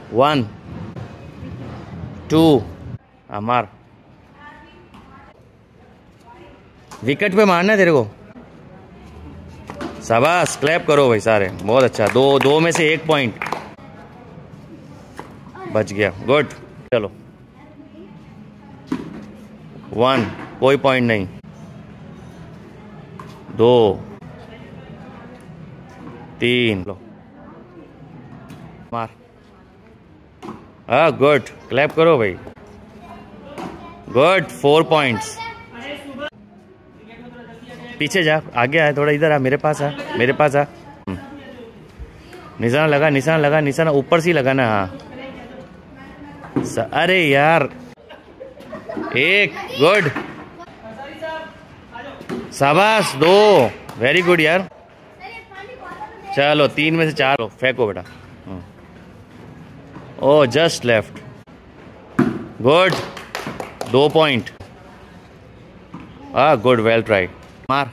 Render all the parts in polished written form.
1 2 मार। विकेट पे मारना है तेरे को। शाबाश, क्लैप करो भाई सारे, बहुत अच्छा। दो में से 1 पॉइंट बच गया, गुड। चलो 1, कोई पॉइंट नहीं। 2 3, लो मार। हाँ गुड, क्लैप करो भाई, गुड। 4 पॉइंट्स। पीछे जा, आगे आ, थोड़ा इधर आ, मेरे पास आ, मेरे पास आ। निशाना लगा, निशाना लगा, निशाना ऊपर से लगाना। हाँ अरे यार, 1, गुड। शाबाश, 2, वेरी गुड यार। चलो 3 में से 4 लो, फेंको बेटा। Oh just left, good. 2 point. हाँ गुड, वेल ट्राई। मार,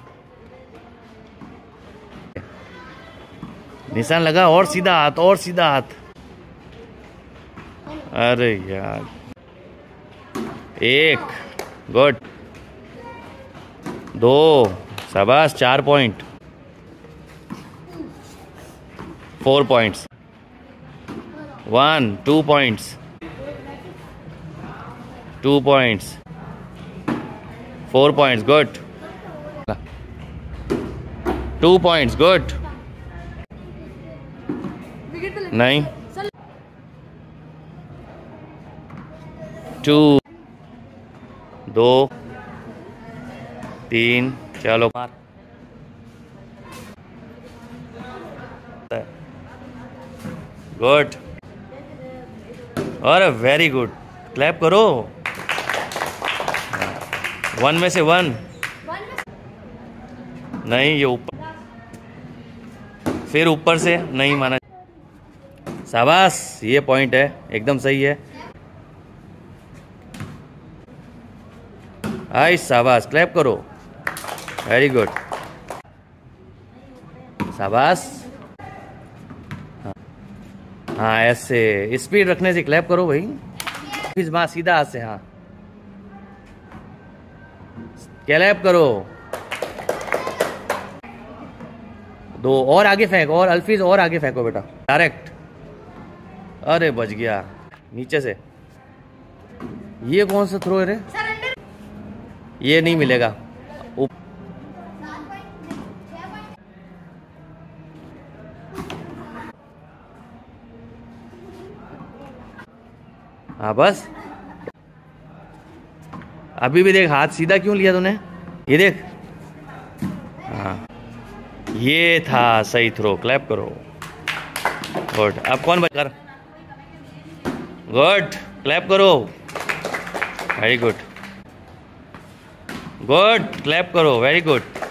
निशान लगा, और सीधा हाथ, और सीधा हाथ। अरे यार, 1, गुड। 2, शाबाश, 4 point. 4 points. 1 2 points. 2 points. 4 points, good. 2 points, good. नहीं, 2 2 3, चलो मार। गुड, और वेरी गुड, क्लैप करो। 1 में से 1 नहीं, ये ऊपर, फिर ऊपर से नहीं माना। शाबाश, ये पॉइंट है, एकदम सही है। आई शाबाश, क्लैप करो, वेरी गुड। शाबाश। हाँ ऐसे स्पीड रखने से क्लैप करो भाई। सीधा हाथ से, हाँ क्लैप करो। 2 और आगे फेंक, और अल्फीज और आगे फेंको बेटा, डायरेक्ट। अरे बच गया, नीचे से। ये कौन सा थ्रो है रे? ये नहीं मिलेगा। हाँ बस, अभी भी देख, हाथ सीधा क्यों लिया तूने? ये देख, हाँ ये था सही थ्रो, क्लैप करो, गुड। अब कौन बच कर, गुड, क्लैप करो, वेरी गुड, गुड, क्लैप करो, वेरी गुड।